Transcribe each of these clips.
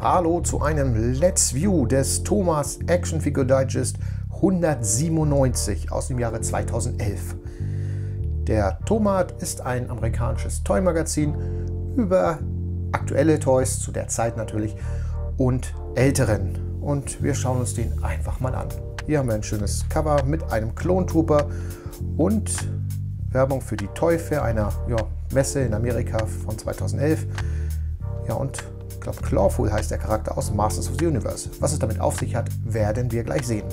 Hallo zu einem Let's View des Thomas Action Figure Digest 197 aus dem Jahre 2011. Der Tomat ist ein amerikanisches Toy-Magazin über aktuelle Toys, zu der Zeit natürlich, und älteren. Und wir schauen uns den einfach mal an. Hier haben wir ein schönes Cover mit einem Clone Trooper und Werbung für die Toy Fair, einer Messe in Amerika von 2011. Ja, und ich glaube, Clawful heißt der Charakter aus Masters of the Universe. Was es damit auf sich hat, werden wir gleich sehen.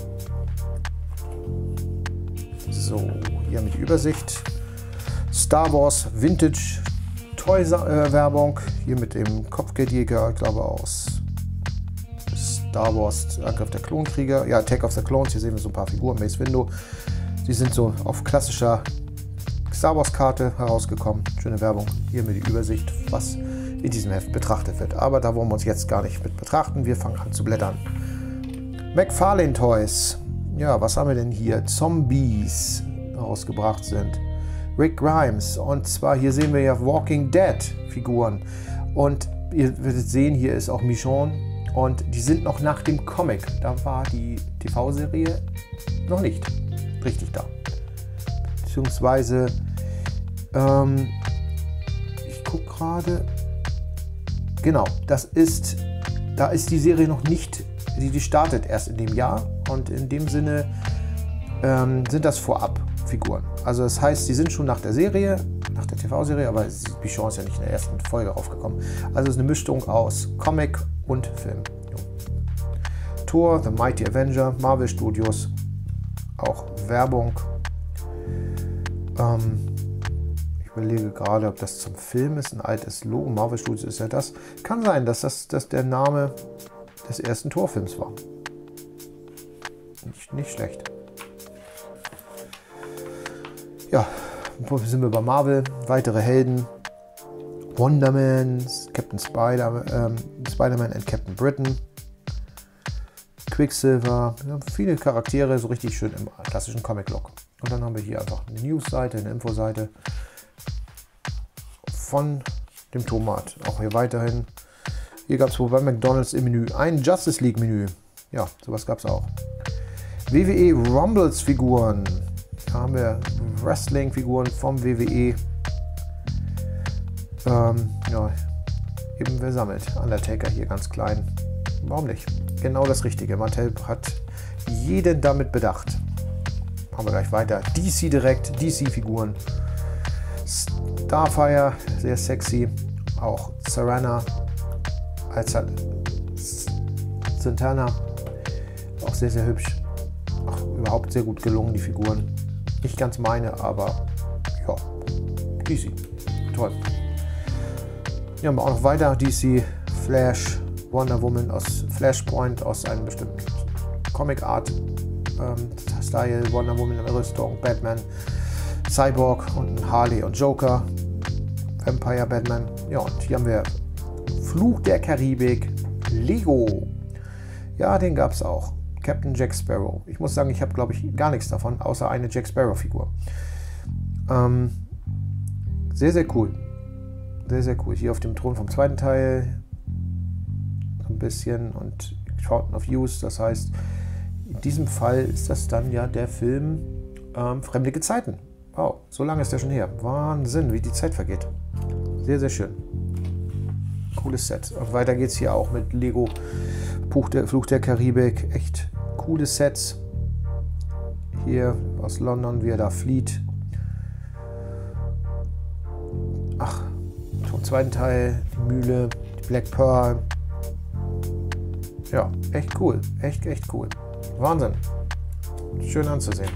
So, hier haben wir die Übersicht. Star Wars Vintage Toy Werbung. Hier mit dem Kopfgeldjäger, ich glaube aus Star Wars Angriff der Klonkrieger. Ja, Attack of the Clones. Hier sehen wir so ein paar Figuren. Mace Windu. Die sind so auf klassischer Star Wars Karte herausgekommen. Schöne Werbung. Hier mit die Übersicht, was in diesem Heft betrachtet wird. Aber da wollen wir uns jetzt gar nicht mit betrachten. Wir fangen an zu blättern. McFarlane Toys. Ja, was haben wir denn hier? Zombies rausgebracht sind. Rick Grimes. Und zwar hier sehen wir ja Walking Dead Figuren. Und ihr werdet sehen, hier ist auch Michonne. Und die sind noch nach dem Comic. Da war die TV-Serie noch nicht richtig da. Beziehungsweise, ich gucke gerade. Genau, da ist die Serie noch nicht, die startet erst in dem Jahr und in dem Sinne sind das Vorab-Figuren. Also das heißt, die sind schon nach der Serie, nach der TV-Serie, aber Bichon ist ja nicht in der ersten Folge aufgekommen. Also es ist eine Mischung aus Comic und Film. Thor, The Mighty Avenger, Marvel Studios, auch Werbung. Ich überlege gerade, ob das zum Film ist, ein altes Logo. Marvel Studios ist ja das. Kann sein, dass das der Name des ersten Thor-Films war. Nicht schlecht. Ja, sind wir bei Marvel. Weitere Helden. Wonder Man, Captain Spider-Man and Captain Britain. Quicksilver. Ja, viele Charaktere, so richtig schön im klassischen Comic-Look. Und dann haben wir hier einfach eine News-Seite, eine Info-Seite von dem Tomat. Auch hier weiterhin. Hier gab es wohl bei McDonald's im Menü ein Justice League Menü. Ja, sowas gab es auch. WWE Rumbles Figuren. Da haben wir Wrestling Figuren vom WWE. Ja, eben wer sammelt. Undertaker hier ganz klein. Warum nicht? Genau das Richtige. Mattel hat jeden damit bedacht. Machen wir gleich weiter. DC direkt, DC Figuren. Starfire, sehr sexy. Auch Serena als Santana, auch sehr, sehr hübsch. Ach, überhaupt sehr gut gelungen, die Figuren. Nicht ganz meine, aber ja, DC. Toll. Hier haben wir auch noch weiter. DC, Flash, Wonder Woman aus Flashpoint, aus einem bestimmten Comic Art Style. Wonder Woman in Rüstung, Batman, Cyborg und Harley und Joker, Vampire Batman. Ja, und hier haben wir Fluch der Karibik, Lego. Ja, den gab es auch. Captain Jack Sparrow. Ich muss sagen, ich habe, glaube ich, gar nichts davon, außer eine Jack Sparrow-Figur. Sehr, sehr cool. Sehr, sehr cool. Hier auf dem Thron vom zweiten Teil ein bisschen und Fountain of Youth. Das heißt, in diesem Fall ist das dann ja der Film Fremde Gezeiten. Wow, so lange ist der schon her. Wahnsinn, wie die Zeit vergeht. Sehr, sehr schön. Cooles Set. Und weiter geht es hier auch mit Lego Fluch der Karibik. Echt coole Sets. Hier aus London, wie er da flieht. Ach, vom zweiten Teil, die Mühle, die Black Pearl. Ja, echt cool. Echt cool. Wahnsinn. Schön anzusehen.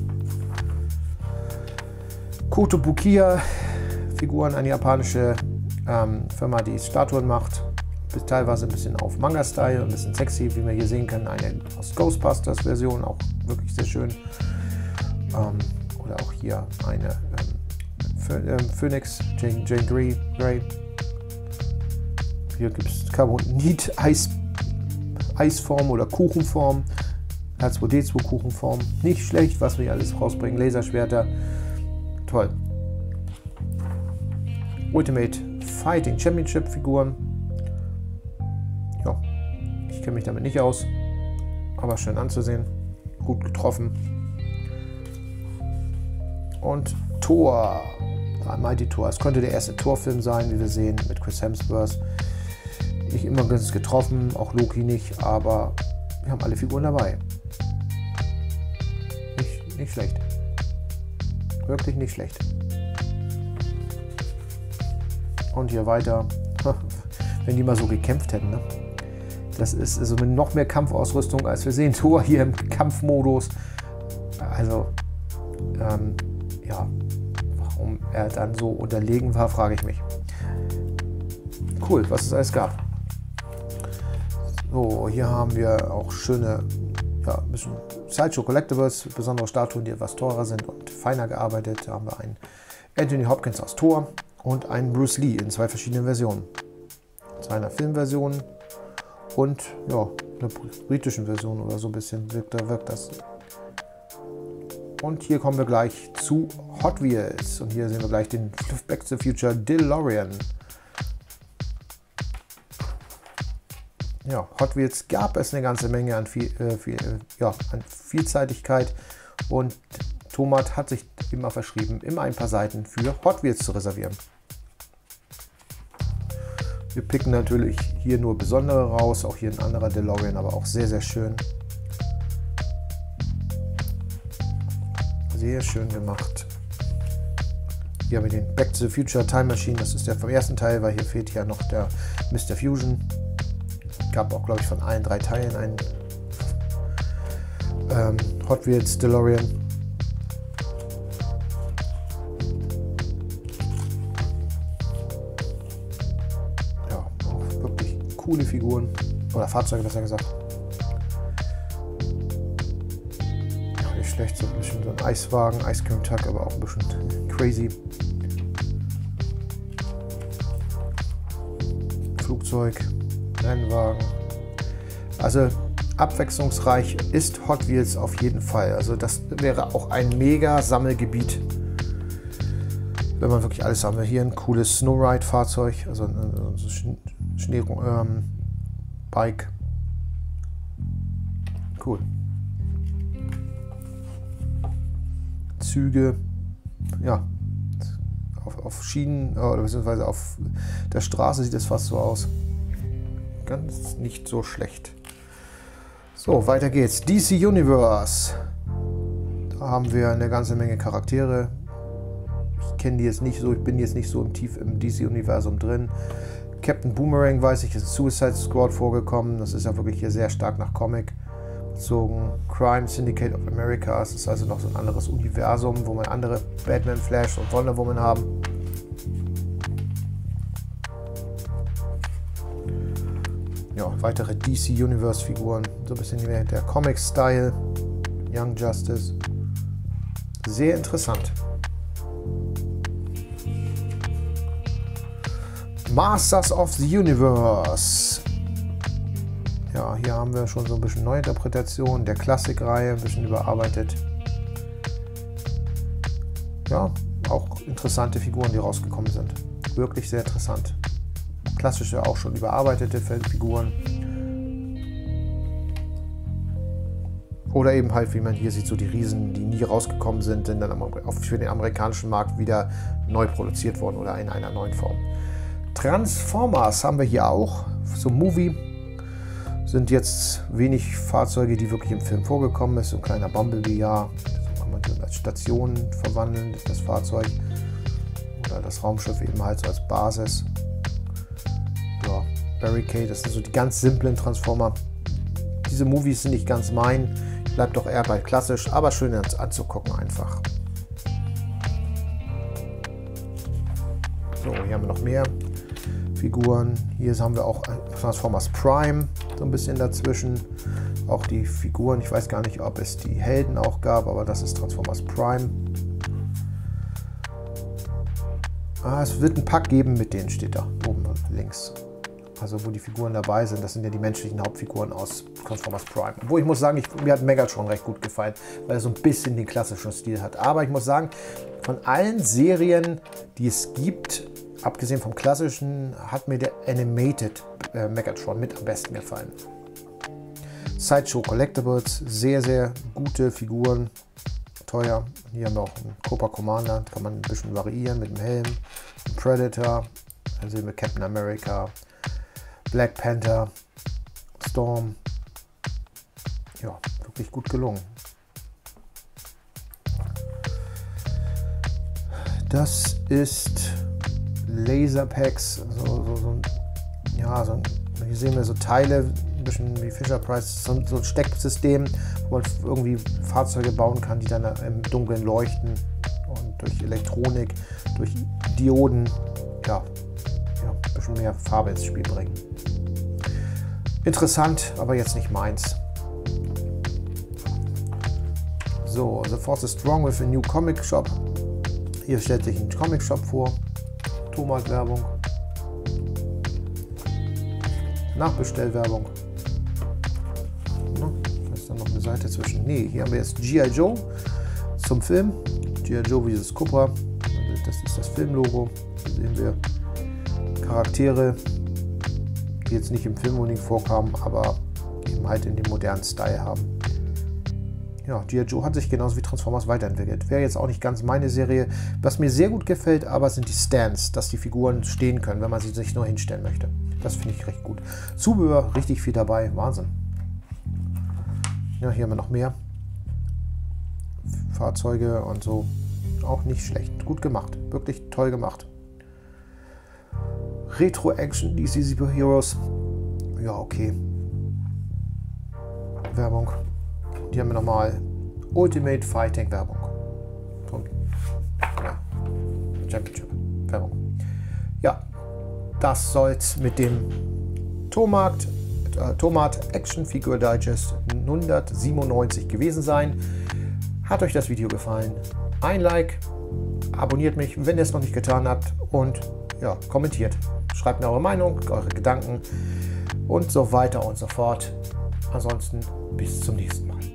Kotobukiya, Figuren, eine japanische Firma, die Statuen macht. Bis teilweise ein bisschen auf Manga-Style, ein bisschen sexy, wie wir hier sehen können. Eine aus Ghostbusters-Version, auch wirklich sehr schön. Oder auch hier eine Phoenix, Jane Grey. Hier gibt es Carbonit, Eisform oder Kuchenform. R2D2 Kuchenform. Nicht schlecht, was wir hier alles rausbringen. Laserschwerter. Toll. Ultimate Fighting Championship Figuren. Ja, kenne mich damit nicht aus, aber schön anzusehen. Gut getroffen. Und Thor. Mighty Thor. Es könnte der erste Thor-Film sein, wie wir sehen, mit Chris Hemsworth. Nicht immer ganz getroffen, auch Loki nicht, aber wir haben alle Figuren dabei. Nicht schlecht. Wirklich nicht schlecht. Und hier weiter. Wenn die mal so gekämpft hätten, ne? Das ist also mit noch mehr Kampfausrüstung, als wir sehen. Thor hier im Kampfmodus. Also, ja, warum er dann so unterlegen war, frage ich mich. Cool, was es alles gab. So, hier haben wir auch schöne, ja, ein bisschen Sideshow Collectibles, besondere Statuen, die etwas teurer sind und feiner gearbeitet. Da haben wir einen Anthony Hopkins aus Thor und einen Bruce Lee in 2 verschiedenen Versionen. 2 Filmversionen und ja, einer britischen Version oder so ein bisschen wirkt das. Und hier kommen wir gleich zu Hot Wheels. Und hier sehen wir gleich den Back to the Future DeLorean. Ja, Hot Wheels gab es eine ganze Menge an Vielseitigkeit. Und Tomat hat sich immer verschrieben, immer ein paar Seiten für Hot Wheels zu reservieren. Wir picken natürlich hier nur besondere raus. Auch hier ein anderer DeLorean, aber auch sehr, sehr schön. Sehr schön gemacht. Hier haben wir den Back to the Future Time Machine. Das ist der vom ersten Teil, weil hier fehlt ja noch der Mr. Fusion. Gab auch, glaube ich, von allen 3 Teilen einen Hot Wheels DeLorean. Ja, auch wirklich coole Figuren. Oder Fahrzeuge, besser gesagt. Schlecht, so ein bisschen so ein Eiswagen, Ice Cream Truck, aber auch ein bisschen crazy. Flugzeug, Rennwagen. Also abwechslungsreich ist Hot Wheels auf jeden Fall. Also das wäre auch ein mega Sammelgebiet, wenn man wirklich alles sammelt. Hier ein cooles Snowride-Fahrzeug, also ein Bike. Cool. Züge, ja, auf Schienen oder beziehungsweise auf der Straße sieht es fast so aus. Ganz nicht so schlecht. So, weiter geht's. DC Universe. Da haben wir eine ganze Menge Charaktere. Ich kenne die jetzt nicht so, ich bin jetzt nicht so tief im DC-Universum drin. Captain Boomerang, weiß ich, ist in Suicide Squad vorgekommen. Das ist ja wirklich hier sehr stark nach Comic bezogen. Crime Syndicate of America. Es ist also noch so ein anderes Universum, wo man andere Batman, Flash und Wonder Woman haben. Ja, weitere DC Universe Figuren. So ein bisschen mehr der Comic-Style. Young Justice. Sehr interessant. Masters of the Universe. Ja, hier haben wir schon so ein bisschen Neuinterpretation der Klassikreihe, ein bisschen überarbeitet. Ja, auch interessante Figuren, die rausgekommen sind. Wirklich sehr interessant. Klassische, auch schon überarbeitete Figuren. Oder eben halt, wie man hier sieht, so die Riesen, die nie rausgekommen sind, sind dann für den amerikanischen Markt wieder neu produziert worden oder in einer neuen Form. Transformers haben wir hier auch, so Movie. Sind jetzt wenig Fahrzeuge, die wirklich im Film vorgekommen ist. So ein kleiner Bumblebee, ja. So kann man als Station verwandeln, das Fahrzeug. Oder das Raumschiff eben halt so als Basis. Ja, Barricade, das sind so die ganz simplen Transformer. Diese Movies sind nicht ganz mein. Bleibt doch eher bei klassisch, aber schön anzugucken einfach. So, hier haben wir noch mehr Figuren. Hier haben wir auch Transformers Prime, so ein bisschen dazwischen. Auch die Figuren, ich weiß gar nicht, ob es die Helden auch gab, aber das ist Transformers Prime. Es wird ein Pack geben mit denen, steht da oben links. Also wo die Figuren dabei sind, das sind ja die menschlichen Hauptfiguren aus Transformers Prime. Obwohl ich muss sagen, mir hat Megatron recht gut gefallen, weil er so ein bisschen den klassischen Stil hat. Aber ich muss sagen, von allen Serien, die es gibt, abgesehen vom klassischen, hat mir der Animated Megatron mit am besten gefallen. Sideshow Collectibles, sehr, sehr gute Figuren, teuer. Hier haben wir auch einen Cobra Commander, kann man ein bisschen variieren mit dem Helm, dem Predator, dann sehen wir Captain America, Black Panther, Storm. Ja, wirklich gut gelungen. Das ist Laserpacks, hier sehen wir so Teile, ein bisschen wie Fisher-Price, so ein Stecksystem, wo man irgendwie Fahrzeuge bauen kann, die dann im Dunkeln leuchten und durch Elektronik, durch Dioden, ja, ein bisschen mehr Farbe ins Spiel bringen. Interessant, aber jetzt nicht meins. So, The Force is strong with a new comic shop. Hier stellt sich ein Comic Shop vor. Thomas-Werbung. Nachbestellwerbung. Ist da noch eine Seite zwischen? Ne, hier haben wir jetzt G.I. Joe zum Film. G.I. Joe wie dieses Cobra. Das ist das Filmlogo. Hier sehen wir Charaktere, die jetzt nicht im Film unbedingt vorkamen, aber eben halt in dem modernen Style haben. Ja, G.I. Joe hat sich genauso wie Transformers weiterentwickelt. Wäre jetzt auch nicht ganz meine Serie. Was mir sehr gut gefällt, aber sind die Stands, dass die Figuren stehen können, wenn man sie sich nur hinstellen möchte. Das finde ich recht gut. Zubehör, richtig viel dabei. Wahnsinn. Ja, hier haben wir noch mehr Fahrzeuge und so. Auch nicht schlecht. Gut gemacht. Wirklich toll gemacht. Retro-Action, DC Superheroes. Ja, okay. Werbung. Hier haben wir nochmal Ultimate Fighting Werbung. Ja, Championship Werbung. Ja, das soll es mit dem Tomat Action Figure Digest 197 gewesen sein. Hat euch das Video gefallen? Ein Like, abonniert mich, wenn ihr es noch nicht getan habt und ja, kommentiert. Schreibt mir eure Meinung, eure Gedanken und so weiter und so fort. Ansonsten bis zum nächsten Mal.